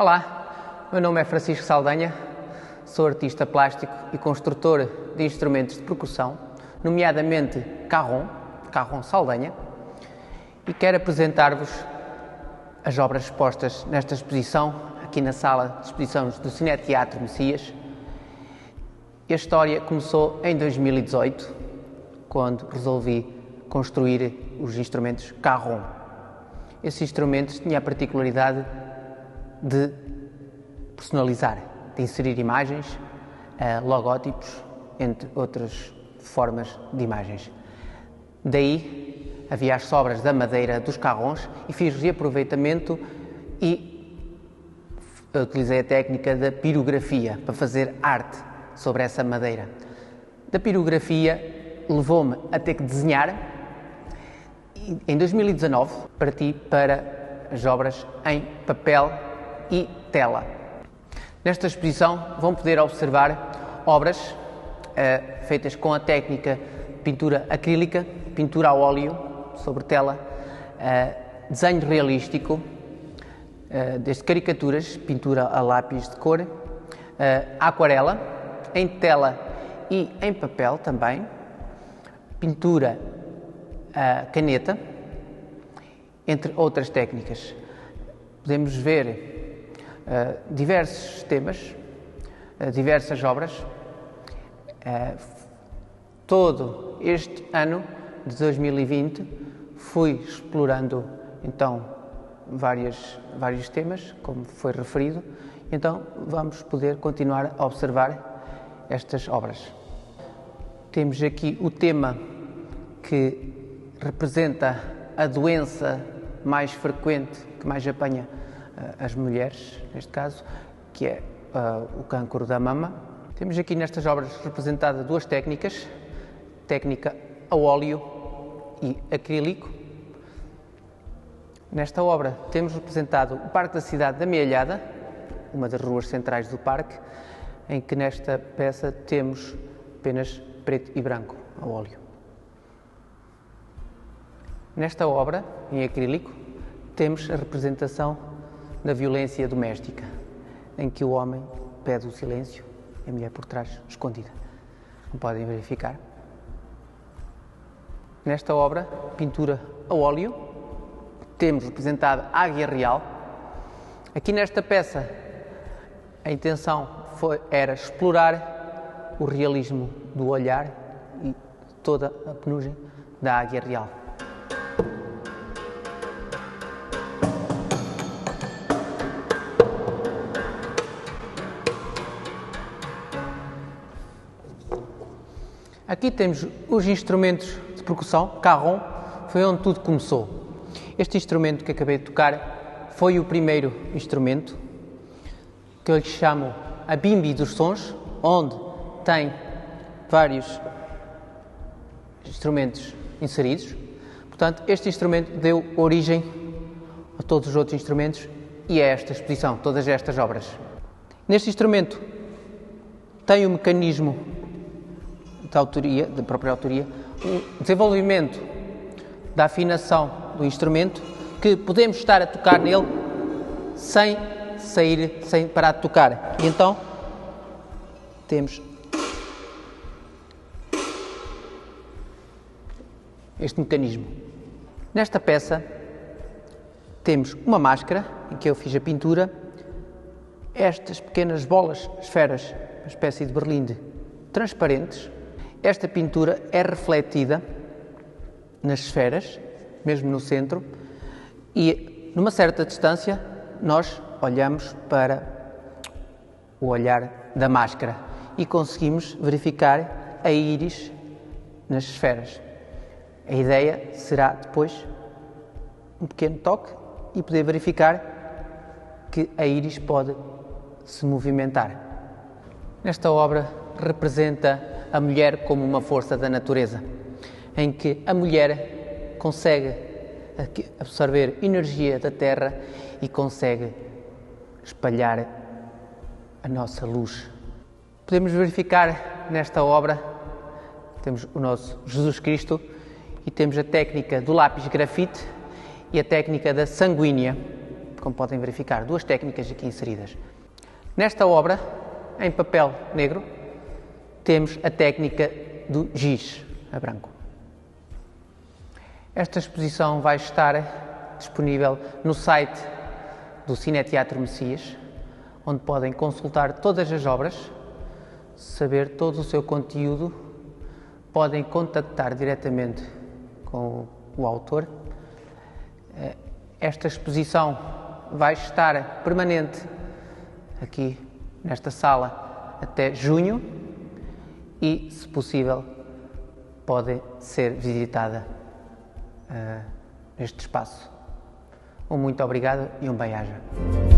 Olá, meu nome é Francisco Saldanha, sou artista plástico e construtor de instrumentos de percussão, nomeadamente Carrom Saldanha, e quero apresentar-vos as obras expostas nesta exposição, aqui na sala de exposições do Cineteatro Messias. E a história começou em 2018, quando resolvi construir os instrumentos Carrom. Esses instrumentos tinham a particularidade de personalizar, de inserir imagens, logótipos, entre outras formas de imagens. Daí havia as sobras da madeira dos carrons e fiz reaproveitamento e utilizei a técnica da pirografia para fazer arte sobre essa madeira. Da pirografia levou-me a ter que desenhar e em 2019 parti para as obras em papel e tela. Nesta exposição vão poder observar obras feitas com a técnica de pintura acrílica, pintura a óleo sobre tela, desenho realístico, desde caricaturas, pintura a lápis de cor, aquarela, em tela e em papel também, pintura a caneta, entre outras técnicas. Podemos ver diversos temas, diversas obras. Todo este ano de 2020 fui explorando então vários temas, como foi referido, então vamos poder continuar a observar estas obras. Temos aqui o tema que representa a doença mais frequente, que mais apanha as mulheres, neste caso, que é o cancro da mama. Temos aqui nestas obras representadas duas técnicas, técnica a óleo e acrílico. Nesta obra temos representado o Parque da Cidade da Amealhada, uma das ruas centrais do parque, em que nesta peça temos apenas preto e branco a óleo. Nesta obra, em acrílico, temos a representação da violência doméstica, em que o homem pede o silêncio e a mulher por trás escondida. Como podem verificar. Nesta obra, pintura a óleo, temos representado a Águia Real. Aqui nesta peça, a intenção era explorar o realismo do olhar e toda a penugem da Águia Real. Aqui temos os instrumentos de percussão, Carrom, foi onde tudo começou. Este instrumento que acabei de tocar foi o primeiro instrumento, que eu lhe chamo a Bimbi dos Sons, onde tem vários instrumentos inseridos. Portanto, este instrumento deu origem a todos os outros instrumentos e a esta exposição, todas estas obras. Neste instrumento tem o mecanismo de própria autoria, o desenvolvimento da afinação do instrumento, que podemos estar a tocar nele sem parar de tocar. E então temos este mecanismo. Nesta peça temos uma máscara em que eu fiz a pintura, estas pequenas bolas, esferas, uma espécie de berlinde transparentes. Esta pintura é refletida nas esferas, mesmo no centro, e numa certa distância nós olhamos para o olhar da máscara e conseguimos verificar a íris nas esferas. A ideia será depois um pequeno toque e poder verificar que a íris pode se movimentar. Nesta obra representa a mulher como uma força da natureza, em que a mulher consegue absorver energia da terra e consegue espalhar a nossa luz. Podemos verificar nesta obra, temos o nosso Jesus Cristo e temos a técnica do lápis grafite e a técnica da sanguínea, como podem verificar, duas técnicas aqui inseridas. Nesta obra, em papel negro, temos a técnica do giz a branco. Esta exposição vai estar disponível no site do Cineteatro Messias, onde podem consultar todas as obras, saber todo o seu conteúdo, podem contactar diretamente com o autor. Esta exposição vai estar permanente aqui nesta sala até junho e, se possível, pode ser visitada neste espaço. Um muito obrigado e um bem-aja.